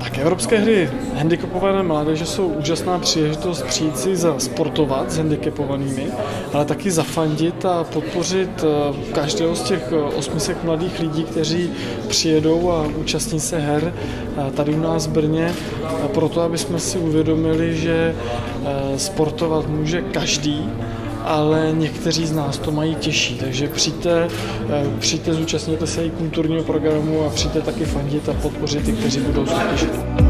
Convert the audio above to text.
Tak Evropské hry handicapované mládeže jsou úžasná příležitost přijít si zasportovat s handicapovanými, ale taky zafandit a podpořit každého z těch 800 mladých lidí, kteří přijedou a účastní se her tady u nás v Brně, proto aby jsme si uvědomili, že sportovat může každý, ale někteří z nás to mají těžší, takže přijďte, zúčastněte se i kulturního programu a přijďte taky fandit a podpořit ty, kteří budou soutěžit.